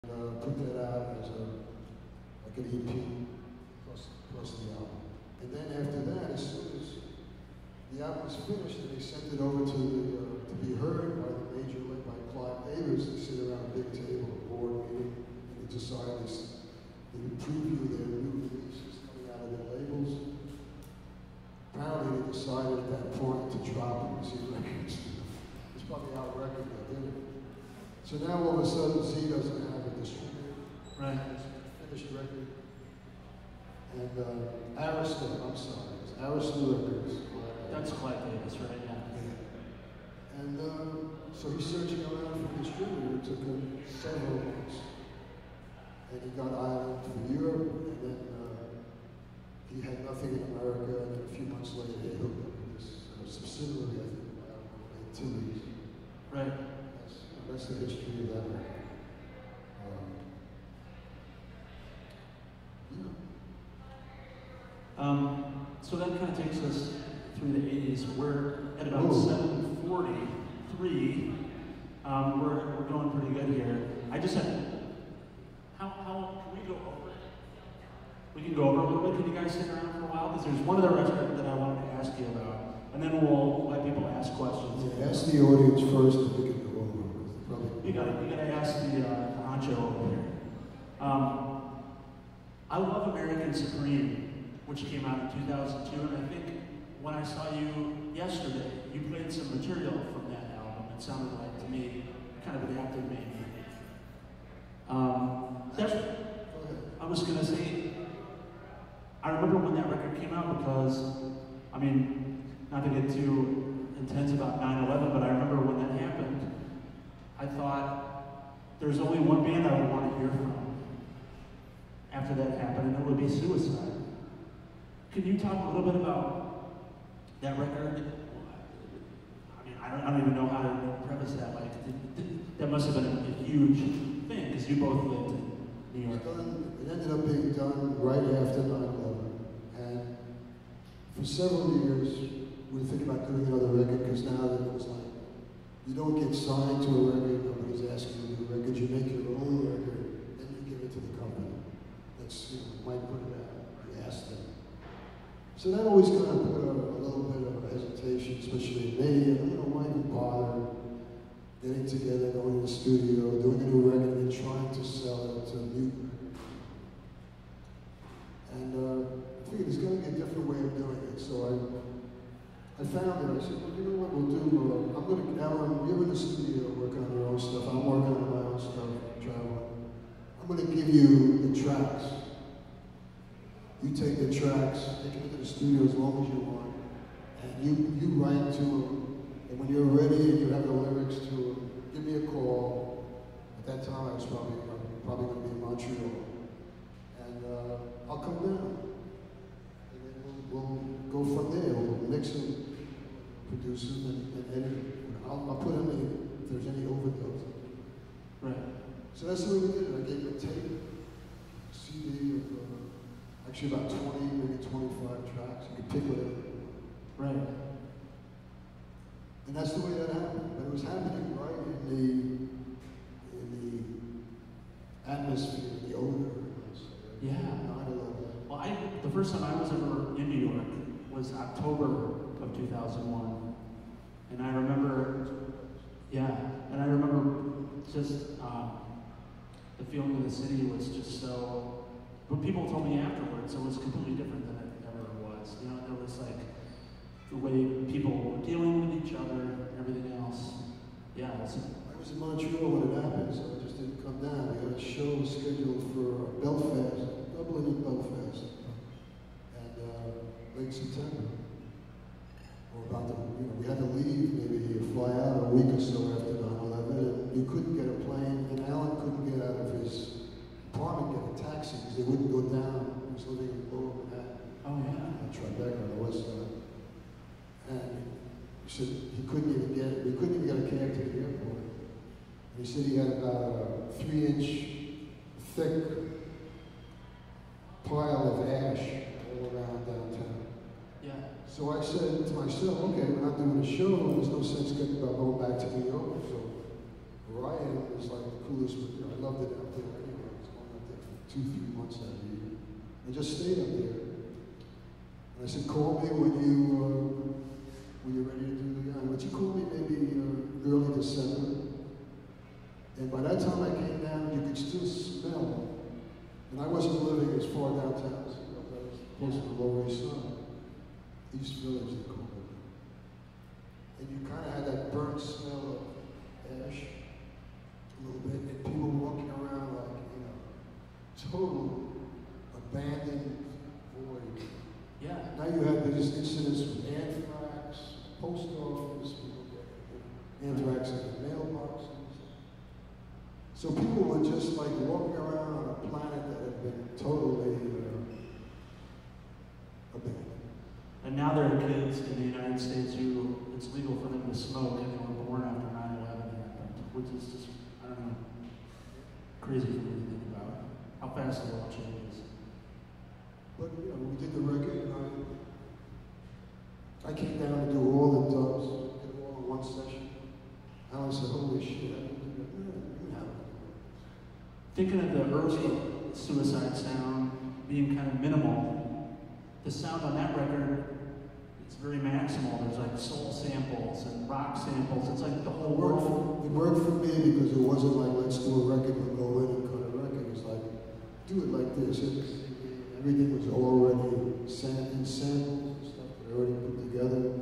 Put that out as like an EP plus the album. And then after that, as soon as the album was finished, and they sent it over to be heard by the major label, by Clive Davis. They sit around a big table, a board meeting, and they decided they would preview their new releases coming out of their labels. Apparently, they decided at that point to drop Z Records. It's probably our record that did it. So now all of a sudden, Z doesn't have a distributor. Right. It's a finished record. And Arista, I'm sorry, it's Arista Records. That's Clive Davis, right? Yeah. And so he's searching around for a distributor. It took him several months. And he got Island for Europe, and then he had nothing in America, and then a few months later he hooked up with this subsidiary, I think, Antilles. Right. That's the history of that record. So that kind of takes us through the 80s. We're at about 7:43. We're going pretty good here. I just had, how can we go over it? We can go over a little bit. Can you guys stick around for a while? Because there's one other record that I wanted to ask you about. And then we'll let people ask questions. Yeah, ask the audience first if we can go over. You gotta ask the honcho over here. I love American Supreme, which came out in 2002, and I think when I saw you yesterday, you played some material from that album. It sounded like to me kind of adapted maybe. I was gonna say, I remember when that record came out because, I mean, not to get too intense about 9/11, but I remember when that happened, I thought there's only one band I would want to hear from after that happened, and it would be Suicide. Can you talk a little bit about that record? I mean, I don't even know how to preface that. Like, that must have been a huge thing because you both lived in New York. It ended up being done right after 9/11, and for several years we were thinking about doing another record because now that it was like you don't get signed to a record, nobody's asking you to do a record. You make your own record, then you give it to the company. That's, might put it out. You ask them. So that always kind of put a little bit of hesitation, especially in me. And why even bother getting together, going to the studio, doing a new record, and trying to sell it to mute. And I figured there's going to be a different way of doing it. So I found it. I said, well, you know what we'll do? I'm going to, Alan, you're in the studio working on your own stuff. I'm working on my own stuff, traveling. I'm going to give you the tracks. You take the tracks, take them to the studio as long as you want, and you write to them. And when you're ready and you have the lyrics to them, give me a call. At that time, I was probably going to be in Montreal. And I'll come down. And then we'll go from there. We'll mix them, produce them, and edit them. I'll put them in if there's any overdose. Right. So that's the way we did it. I gave him a tape, a CD of actually about 20, maybe 25 tracks. You could pick whatever. Right. And that's the way that happened. But it was happening right in the atmosphere, the odor. Yeah. 9/11. Well, the first time I was ever in New York was October of 2001. And I remember, just the feeling of the city was just so, but people told me afterwards, it was completely different than it ever was. There was like the way people were dealing with each other, everything else. Yeah. I was in Montreal when it happened, so I just didn't come down. We had a show scheduled for Belfast, Dublin and Belfast, and late September. We had to leave, maybe fly out a week or so after 9/11, and you couldn't get a plane, and Alan couldn't get out of his apartment, get a taxi, because they wouldn't go down. He was living in Lower Manhattan. Oh, yeah. Tribeca on the west side. And he said we couldn't even get a cab to the airport. And he said he had about a 3-inch thick pile of ash all around downtown. Yeah. So I said to myself, okay, we're not doing a show, there's no sense going back to New York. So where I am is like the coolest, you know, I loved it out there anyway. I was going out there for 2-3 months out of the year. I just stayed up there. And I said, call me when you're ready to do the young. But you called me maybe early December. And by that time I came down, you could still smell. And I wasn't living as far downtown as I was close to the Lower East Side. East Village, they call it. And you kind of had that burnt smell of ash a little bit, and people walking around like, you know, total abandoned void. Yeah. Now you have these incidents with anthrax, post office, people get anthrax in their mailboxes. So people were just like walking around on a planet that had been totally abandoned. And now there are kids in the United States who it's legal for them to smoke, and they were born after 9/11 happened, which is just, I don't know, crazy for me to think about how fast the world changes. But you know, we did the record, and I came down to do all the dubs, did it all in one session. Alan said, "Holy shit, I didn't do that." Thinking of the early Suicide sound being kind of minimal, the sound on that record is very maximal. There's like soul samples and rock samples. It's like the whole world. It worked for me because it wasn't like, let's do a record and go in and cut a record. It's like, do it like this. Everything was already in samples and stuff that I already put together.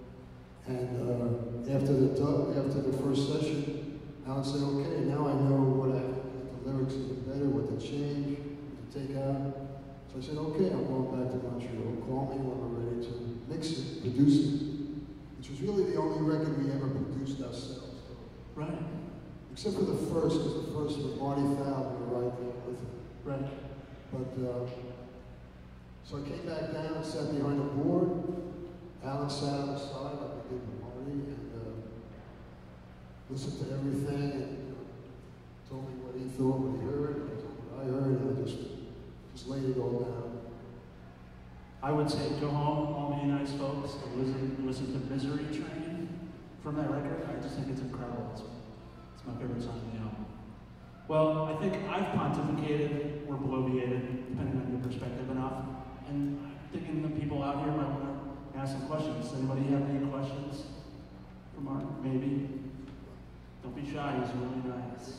And after the first session, Alan said, okay, now I know what I have to do, the lyrics even better, what to change, what to take out. So I said, okay, I'm going back to Montreal. Call me when we're ready to mix it, produce it. Which was really the only record we ever produced ourselves. Right. Except for the first, because the first was Marty Fowler, we were right there with him. Right. But, so I came back down and sat behind the board. Alan sat on the side like we did with Marty, and listened to everything, and told me what he thought, what he heard, and I told him what I heard, and I just laid it all down. I would say go home, all you nice folks, and listen to Misery Train from that record. I just think it's incredible. It's my favorite song on the album. Well, I think I've pontificated or bloviated, depending on your perspective, enough. And I'm thinking the people out here might want to ask some questions. Does anybody have any questions for Mark? Maybe. Don't be shy, he's really nice.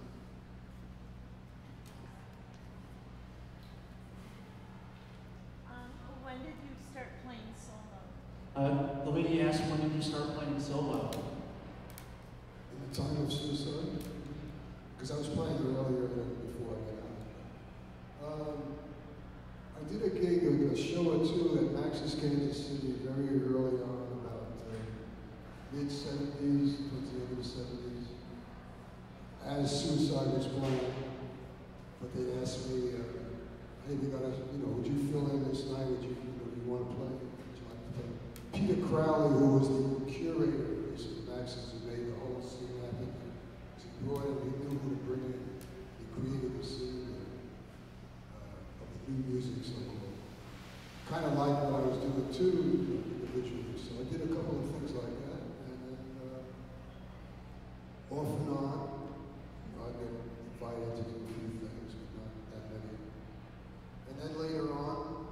When did you start playing solo? The lady asked, when did you start playing solo? In the time of Suicide? Because I was playing it earlier than before I got out. I did a gig, a show or two at Max's Kansas City very early on, about mid-70s, towards the end of the 70s, as Suicide was playing. But they asked me, hey, we gotta, would you fill in this night? Do you want to play? Would you like to play? Peter Crowley, who was the curator of Max's, who made the whole scene happen, he brought him, he knew who to bring in. He created the scene of the new music, so kind of like what I was doing too, individually. So I did a couple of things like that, and then off and on, I got invited to do a few things, but not that many. And then later on,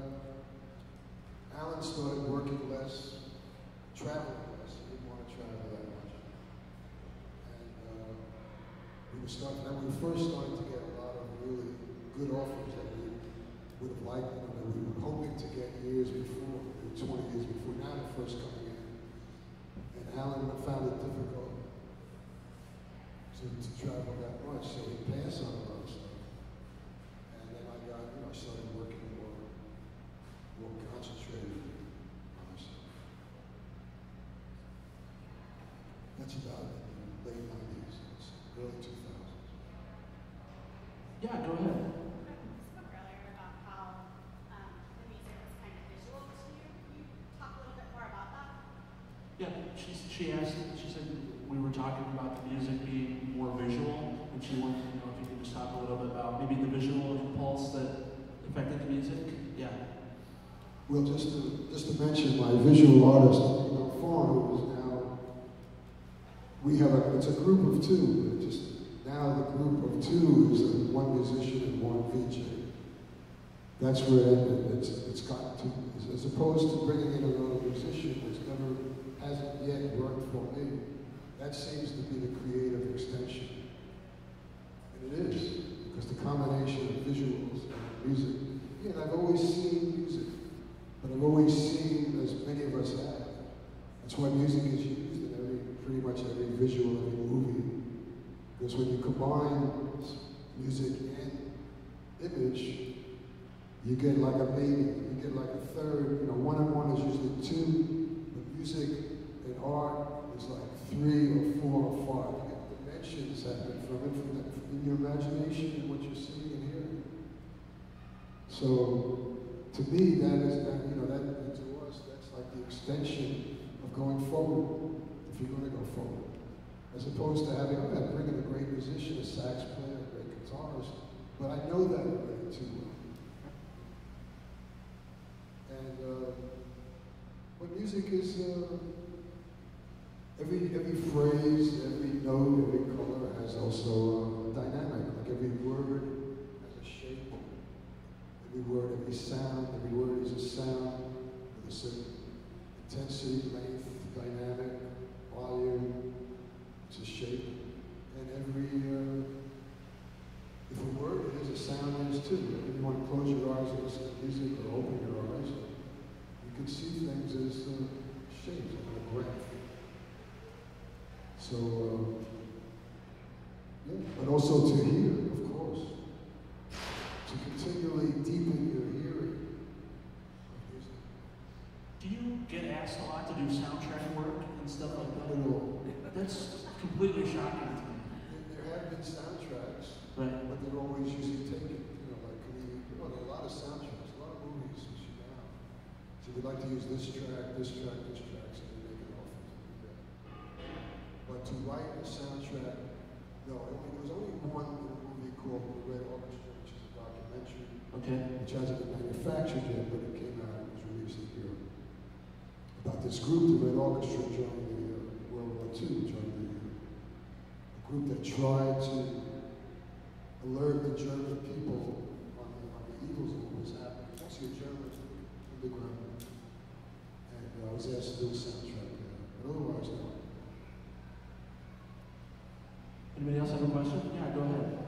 Alan started working less, traveling less. He didn't want to travel that much. And we were first starting to get a lot of really good offers that we would have liked, that we were hoping to get years before, 20 years before now the first coming in. And Alan found it difficult to travel that much, so he passed on a lot of stuff. And then I started working more concentrated on myself. That's about it, in the late 90s, early 2000s. Yeah, go ahead. You spoke earlier about how the music was kind of visual to you. Can you talk a little bit more about that? Yeah, she asked, she said we were talking about the music being more visual, and she wanted to know if you could just talk a little bit about maybe the visual impulse that affected the music. Yeah. Well, just to mention my visual artist, Fawn, who is now we have it's a group of two. Just now the group of two is one musician and one VJ. That's where it ended. It's got to, as opposed to bringing in another musician, which hasn't yet worked for me. That seems to be the creative extension. And it is, because the combination of visuals and music. Again, I've always seen music, but I've always seen, as many of us have. That's why music is used in pretty much every visual, every movie. Because when you combine music and image, you get like a baby, you get like a third, one and one is usually two, but music and art is like 3 or 4 or 5. You get dimensions happen from your imagination and what you're seeing and hearing. So, to me, that to us, that's like the extension of going forward, if you're going to go forward. As opposed to bringing a great musician, a sax player, a great guitarist, but I know that already too well. And but music is every phrase, every note, every color has also a dynamic. Like every word has a shape. Every word, every sound, every word is a sound with a certain intensity, length, dynamic, volume. It's a shape. And every if a word is a sound is too. If you want to close your eyes and listen to music or open your eyes, you can see things as shapes and a breath. So, yeah, but also to hear, of course. To continually deepen your hearing of music. Do you get asked a lot to do soundtrack work and stuff like that? Not at all. That's completely shocking to me. There have been soundtracks, Right. but they're always usually taken, there are a lot of soundtracks, a lot of movies you see now. So we'd like to use this track, this track, this track, so they make it off and do that. But to write a soundtrack, no, there was only one movie called The Red Orchestra, which is a documentary, Okay. which hasn't been manufactured yet, but it came out and was released in Europe. About this group, the Red Orchestra, during the World War II, during a group that tried to alert the German people on the evils of what was happening. Mostly Germans on the ground. And I was asked to do a soundtrack there. But otherwise, no. Anybody else have a question? Yeah, go ahead.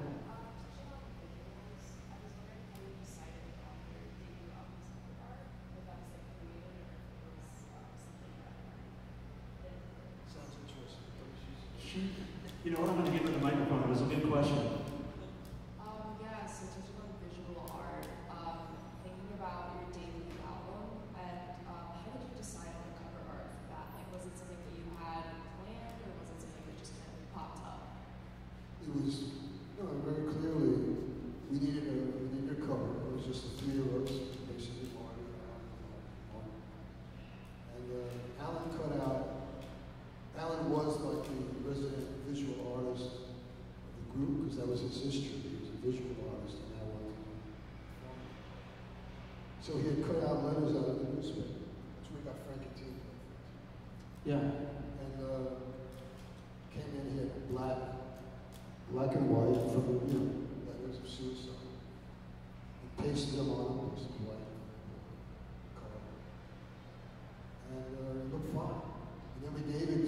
Sounds interesting. You know what? I'm going to give her the microphone. It was a good question. Yeah, so touching on visual art, thinking about your debut album, and how did you decide on the cover art for that? Like, was it something that you had planned, or was it something that just kind of popped up? It was, very clearly, we needed a cover. It was just the 3 of us, basically, Marty, Alan. And Alan cut out. Alan was like the resident visual artist of the group because that was his history. He was a visual artist and now wanted to perform. So he had cut out letters out of the newspaper. That's where we got Frank and Tina. Yeah. And came in, he had black and white from letters of suicide. He pasted them on, pasted white color. And it looked fine. And then we gave it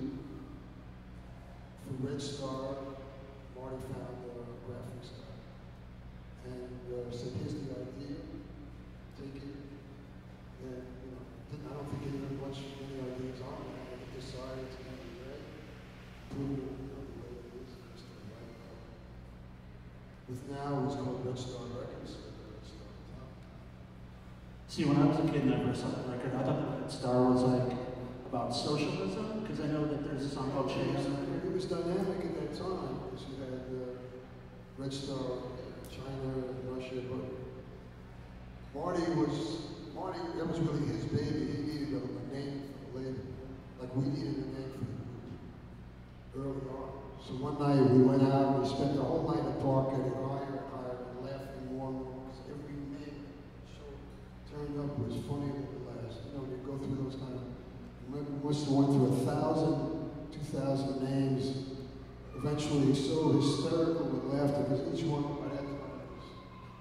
for Red Star. Marty found a graphics guy. And said, here's the idea. Take it. And, I don't think he had many ideas on it. I decided to have it red. Prove it, the way it is. Just the white color. With now, it's called Red Star Records. Red Star Top. See, when I was a kid and I first saw that record, I thought that Star was like about socialism, because I know that there's a song called Chase. It was dynamic at that time, because you had Red Star, China, Russia, but Marty, that was really his baby. He needed a name for the label, like we needed a name for the group early on. So one night we went out, we spent the whole night at the park getting higher and higher and laughing more and more, because every name show turned up was funnier than the last. You go through those kind of, we must have went through 1,000, 2,000 names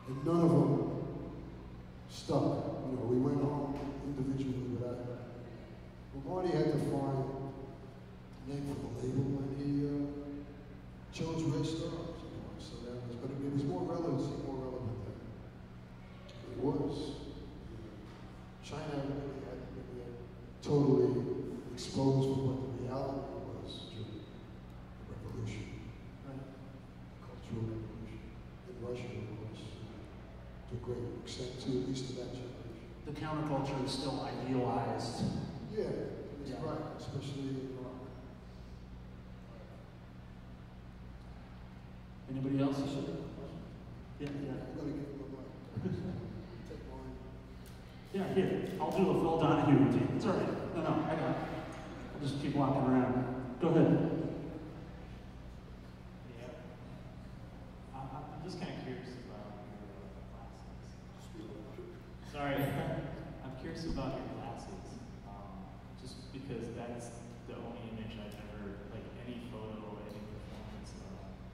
And none of them stuck. You know, we went home individually, but Marty had to find a name for the label, and he chose Red Stars. You know, so that was, but it was more relevant then. It was. China really hadn't been yet totally exposed for what the reality was during the revolution, right? The cultural revolution in Russia, of course, to a great extent, to at least to that generation. The counterculture is still idealized. Yeah, that's right, especially in rock. Anybody else? Yeah. I'm going to give him a mic. Take mine. Yeah, here. I'll do a Phil Donahue routine. It's all right. No, I got it. I'll just keep walking around. Go ahead. Yeah. I'm just kind of curious about your glasses. Sorry. I'm curious about your glasses. Just because that's the only image I've ever, like any photo or any performance of.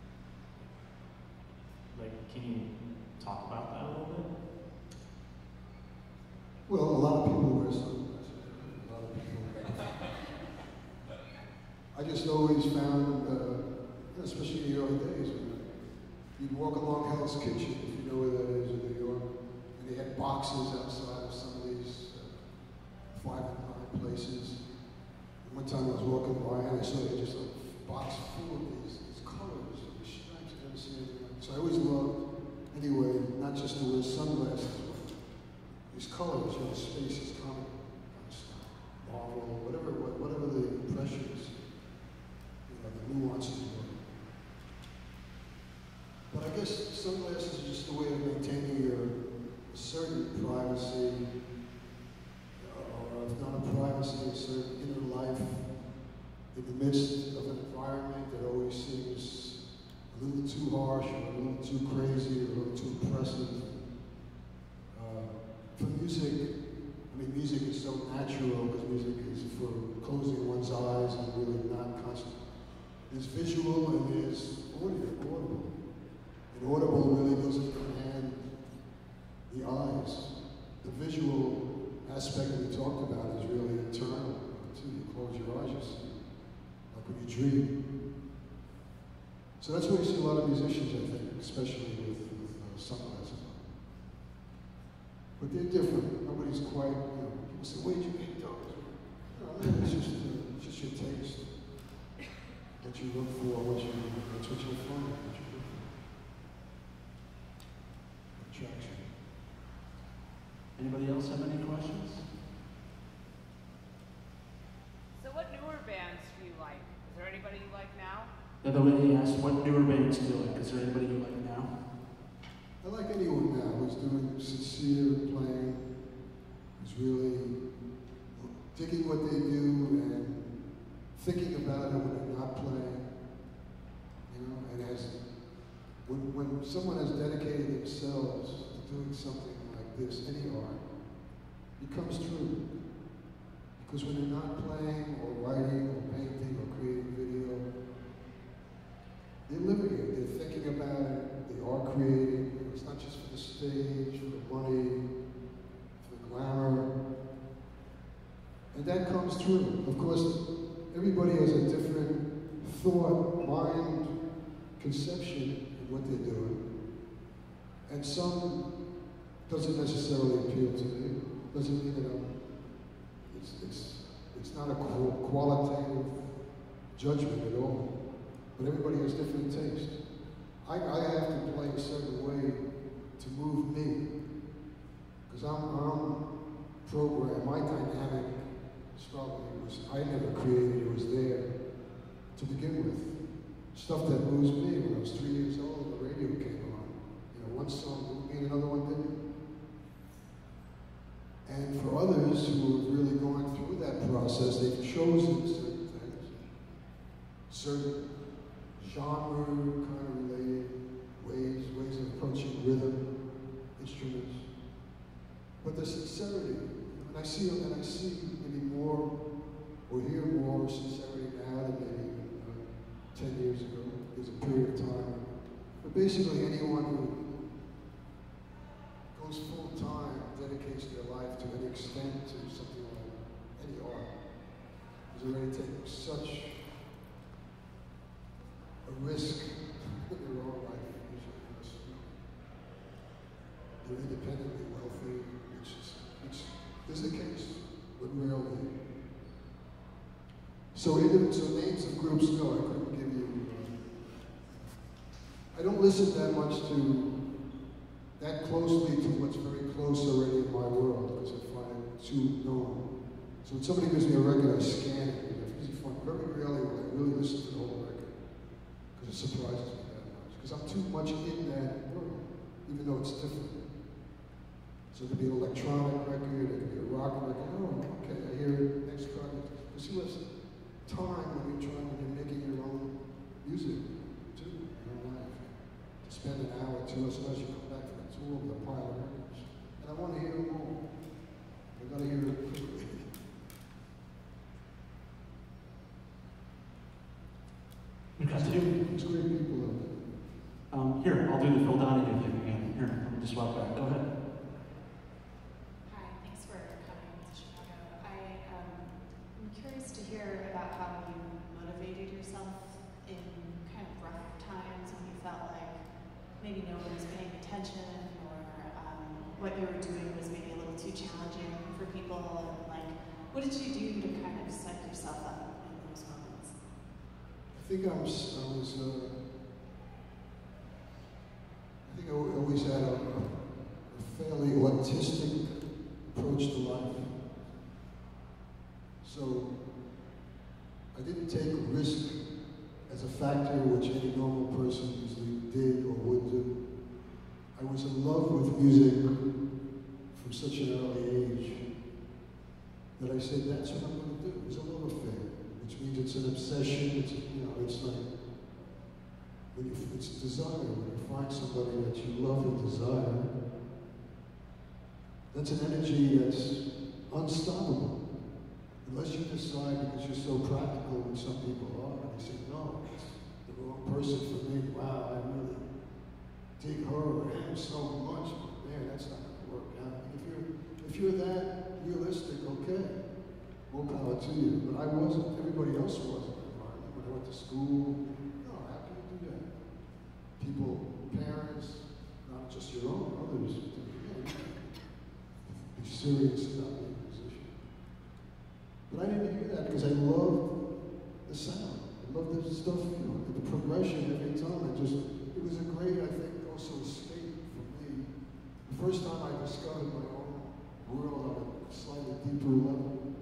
Like, can you talk about that a little bit? Well, a lot of people wear sunglasses. A lot of people. I just always found, especially in the early days, when you'd walk along Hell's Kitchen, if you know where that is in New York, and they had boxes outside of some of these 5 and 9 places. And one time I was walking by and I saw just a box full of these colors, these stripes. I never seen anything like. So I always loved, anyway, not just to wear sunglasses. These colors, you know, space is comic, kind of stuff, Marvel, whatever the impressions, you know, the nuances were. But I guess sunglasses are just a way of maintaining your certain privacy, or if not a privacy, a certain inner life in the midst of an environment that always seems a little too harsh, or a little too crazy, or a little too oppressive. For music, I mean, music is so natural because music is for closing one's eyes and really not constant. There's visual and there's audible. And audible really goes hand in hand, the eyes. The visual aspect that we talked about is really internal, too. You close your eyes, you see, like when you dream. So that's where you see a lot of musicians, I think, especially with sunglasses. But they're different. Nobody's quite, you know, people say, where'd you get those? No, it's just your taste. What you look for, that's what you'll find, what you look for. Attraction. Anybody else have any questions? So what newer bands do you like? Is there anybody you like now? The other way they asked, what newer bands do you like? Is there anybody you like now? I like anyone now who's doing sincere playing, who's really digging what they do and thinking about it when they're not playing. You know, and when someone has dedicated themselves to doing something like this, any art, it comes true. Because when they're not playing or writing or painting or creating video, they're living it, they're thinking about it, they are creating. It's not just for the stage, for the money, for the glamour. And that comes through. Of course, everybody has a different thought, mind, conception of what they're doing. And some doesn't necessarily appeal to me. Doesn't mean that it's not a qualitative judgment at all. But everybody has different tastes. I have to play a certain way to move me, because I'm programmed. My dynamic struggle was I never created; it was there to begin with. Stuff that moves me. When I was 3 years old, the radio came on. You know, one song moved me, and another one didn't. And for others who are really going through that process, they've chosen certain things, certain genre kind of related ways of approaching rhythm, instruments. But the sincerity, and I see maybe more or hear more sincerity now than maybe 10 years ago. There's a period of time. But basically anyone risk in their own life, usually, unless, you know, they're independently wealthy, which is the case, but rarely. So names of groups, no, I couldn't give you. I don't listen that much that closely to what's very close already in my world, because I find it too known. So when somebody gives me a record, I scan it. It's easy fun. Very rarely will I really listen to the whole record, because it surprises me that much. Because I'm too much in that world, even though it's different. So it could be an electronic record, it could be a rock record. Oh, okay, I hear it. Next project. But see what's time when you're making your own music, too, in your own life. To spend an hour or two, as soon as you come back from the tour with a pile of records. And I want to hear them all. I got to hear it quickly. We continue. It's great people out there. Here, I'll do the Phil Donahue thing again. Here, let me just walk back. Go ahead. Hi, thanks for coming to Chicago. I'm curious to hear about how you motivated yourself in kind of rough times when you felt like maybe no one was paying attention, or what you were doing was maybe a little too challenging for people, and like, what did you do to kind of psych yourself up in those moments? I think I always had a fairly autistic approach to life. So I didn't take risk as a factor which any normal person usually did or would do. I was in love with music from such an early age that I said, that's what I'm going to do. It's a love affair, which means it's an obsession. It's, you know, it's like, it's desire. When you find somebody that you love and desire, that's an energy that's unstoppable. Unless you decide, because you're so practical, and some people are, and they say, no, it's the wrong person for me. Wow, I really dig her or him so much, but man, that's not going to work out. If you're that realistic, okay, more power to you. But I wasn't. Everybody else was in the environment. When I went to school, no, how can you do that? People, parents, not just your own, others, be serious about being a musician. But I didn't hear that because I loved the sound. I loved the stuff, you know, the progression every time. It was a great, I think, also escape for me. The first time I discovered my own world on a slightly deeper level,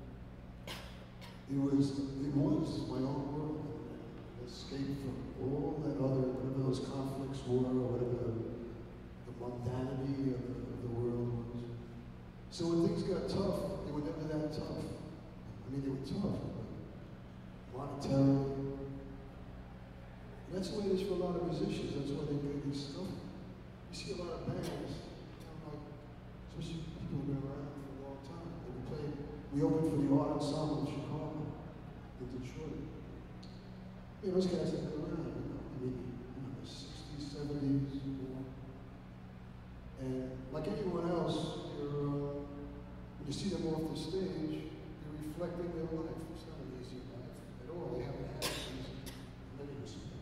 it was my own world. An escape from all that other, whatever those conflicts were, or whatever the mundanity of the world was. So when things got tough, they were never that tough. I mean, they were tough, but monetarily. That's the way it is for a lot of musicians. That's why they play these stuff. You see a lot of bands, you know, like, especially people who've been around for a long time. We opened for the Art Ensemble in Chicago, in Detroit. You know, those guys have been around, you know, I mean, the 60s, 70s, you know. And like anyone else, when you see them off the stage, they're reflecting their life. It's not an easy life at all. They haven't had it easy in many respects.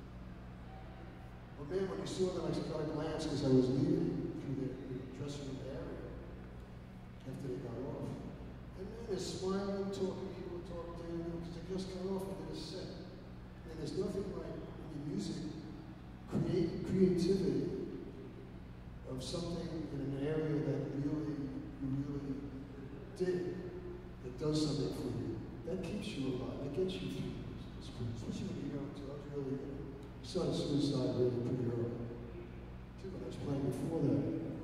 But man, when you saw them, I got a glance because I was leaving through the dressing room area after they got off. And man, they're smiling, talking, people talking to them because they just got off and did a set. And there's nothing like in your music, creativity of something in an area that you really dig, that does something for you. That keeps you alive. That gets you through this. Especially when you're young, too. I started suicide really pretty early. Too, but I was playing before that.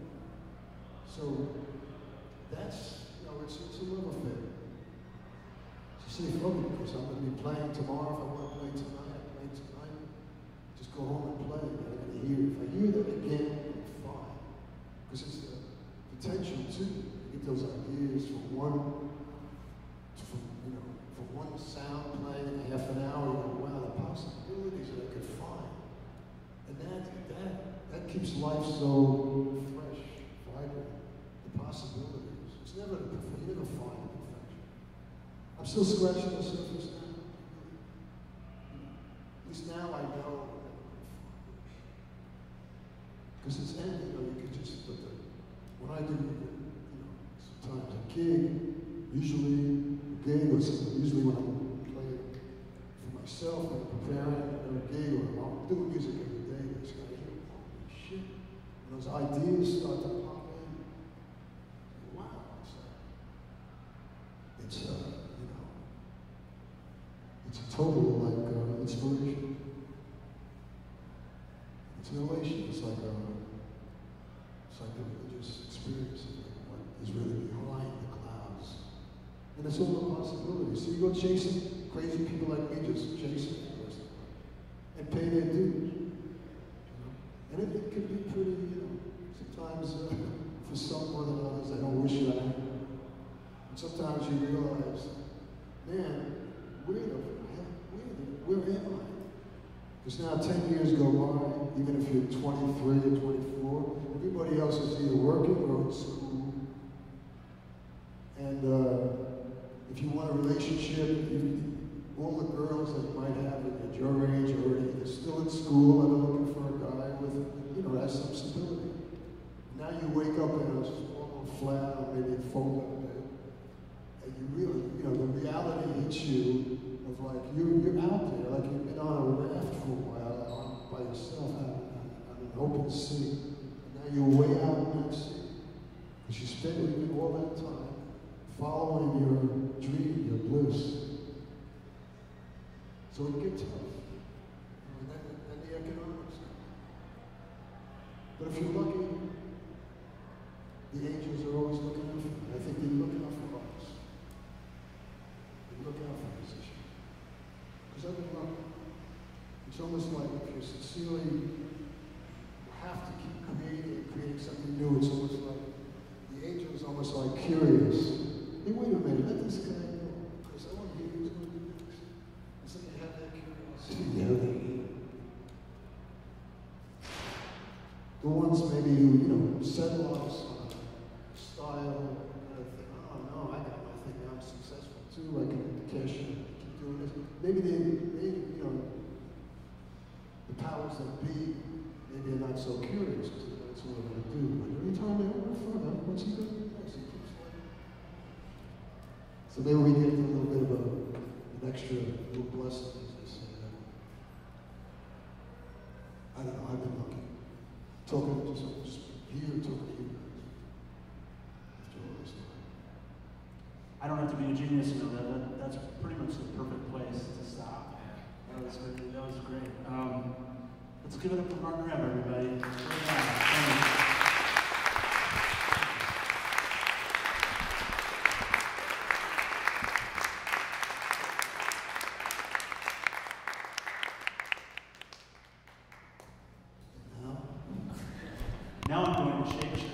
So that's, you know, it's a love affair. It's a safe love because I'm going to be playing tomorrow. If I want to play tonight, I play tonight. Just go home and play. I'm going to hear it. If I hear that again, I'm fine. Because it's the potential too. You get those ideas from one sound playing in half an hour. You go, wow, the possibilities that I could find. And that keeps life so fresh, vibrant. The possibilities. It's never the perfect. You never find the perfection. I'm still scratching the surface now. At least now I know. Because it's ended, you can just put the, when I do, sometimes a gig, usually when I'm playing for myself, when I'm preparing a gig, or I'm doing music every day, it's like, holy shit. When those ideas start to pop in, wow, it's a total, inspiration. It's an elation, it's like a religious experience of what is really behind the clouds. And it's all a possibility. So you go chasing crazy people like me, just chasing and pay their dues. And it can be pretty, sometimes for some more than others, I don't wish that. And sometimes you realize, man, where am I? Because now 10 years go by, even if you're 23 or 24, everybody else is either working or in school. And if you want a relationship, all the girls that you might have at your age are already either still in school or they're looking for a guy with, has some stability. Now you wake up in a small flat or maybe a fold-up bed, and you really, the reality hits you of like, you're out there, like you've been on a raft for a while, by yourself on an open sea. And now you're way out in that sea. Because you spent all that time following your dream, your bliss. So it gets tough. And then the economics come. But if you're lucky, the angels are always looking out for you. I think they look out for us. They look out for musicians. Because I've been lucky. It's almost like if you're sincerely, you have to keep creating something new. It's almost like the angel is almost like curious. Hey, wait a minute, let this guy go. Because I want to hear who's going to do next. It's like you have that curiosity. The ones maybe who, settle on style, kind of think, oh no, I got my thing, I'm successful too, I can cash in, keep doing this. Maybe the powers that be, maybe they're not so curious because that's what they're going to do. But every time they want to find out, what's he going to do next? He keeps like. So maybe we get a little bit of an extra little blessing, as they say. I don't know, I've been lucky. Talking just here, talking to you guys. After all this time. I don't have to be a genius to know that's pretty much the perfect place to stop. That was great. Let's give it up for Martin Reb, everybody. Now I'm going to shake.